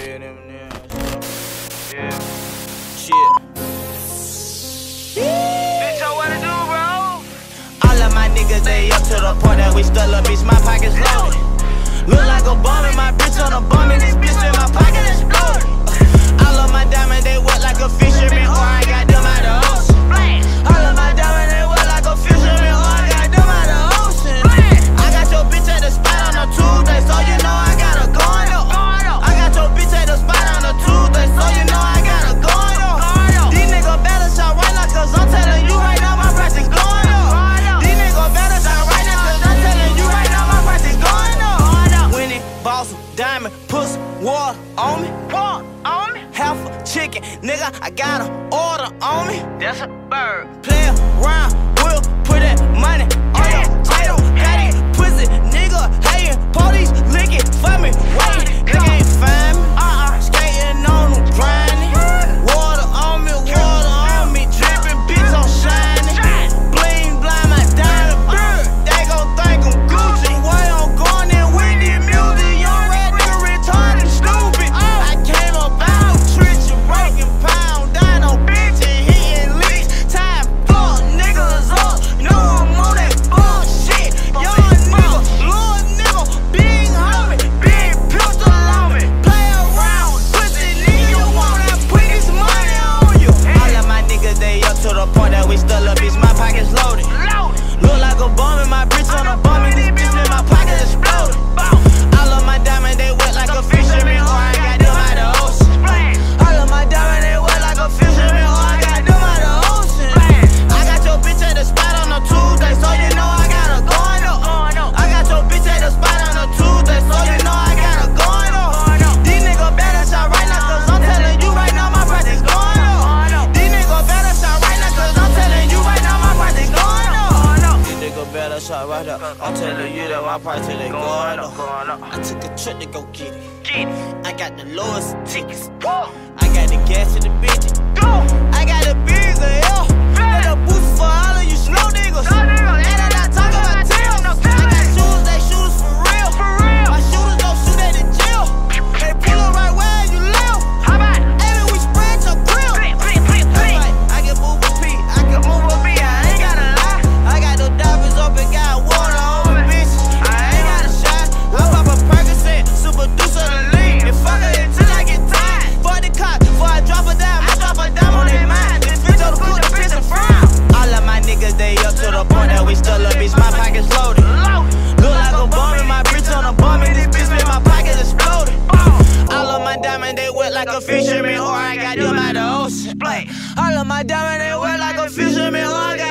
Yeah, them niggas. Yeah. Shit. Bitch, I wanna do, bro? All of my niggas, they up to the point that we still up, bitch, my pockets loaded. Look like a bum and my bitch on a bum and this bitch in my pocket exploded. All of my diamonds, they wet like a fisherman, or I got them out the ocean. All of my diamonds, they wet like a fisherman, or I got them out the ocean. I got your bitch at the spot on a Tuesday, so you know I got her going up. I got your bitch at the spot on a Tuesday, so you know I got her going up. These niggas better shot right now, cause I'm telling you right now my price is going up. These niggas better shot right now, cause I'm telling you right now my price is going up. Winning, boss, diamond, pussy, water on me. Half a chicken, nigga, I got an order on me. That's a bird. Play around, we'll put that money on your title. Got it, pussy, nigga, hayin', police licking for me. Wait, nigga ain't find me. Skating on them, grinding. Water on me, dripping, bitch, I'm shining. Bling, blind, my diamond bird. They gon' think I'm Gucci. Why I'm going in with this music? Young red nigga retarded, stupid. I came up out, Trisha, breaking pound down on bitches, hitting leaks. Time fuck niggas up. Know I'm on that bullshit. Young nigga, little nigga, big homie, big pistol on me. Play around, pussy nigga, you wanna put this money on you. All of my niggas, they up to the point that we still up, bitch, my pockets loaded. Look like a bum and my bitch on a bum and this bitch in my pocket exploded. All of my diamonds, they wet like a fisherman, or I got them out the ocean. All of my diamonds, they wet like a fisherman, or I got them out the ocean. I got your bitch at the spot on a Tuesday, so you know I got her going up. I got your bitch at the spot on a Tuesday, so you know I got her going up. These niggas better shot right now, cause I'm telling you right now my price is going up. These niggas better shot right now, cause I'm telling you right now my price is going up. These niggas better shot right now, I'm telling you that my price is going up. I took a trip to go get it. I got the lowest tickets. I got the gas in the bitch. I got the big L. Got the boost for all of you slow niggas. And I'm not talking about tails. I got shooters, they shooters for real. My shooters don't shoot at the jail. They pull up right where you live. Every we spread your grill. I can move a P, I can move a B. I ain't gotta lie. I got the diamonds up and got water on me, bitch. I ain't got a shot. I pop a Percocet, super deuce on the lean. And fuck her until I get tired. For the cock, before I drop a dime, I drop a dime on their mind. This bitch on the cook, the bitch and frown. All of my niggas, they up to the point that we still up, bitch, my pockets loaded. Look like a bum and my bitch on a bum and this bitch in my pocket exploded. All of my diamonds, they wet like a fisherman, or I got them out the ocean. All of my diamonds, they wet like a fisherman, or I got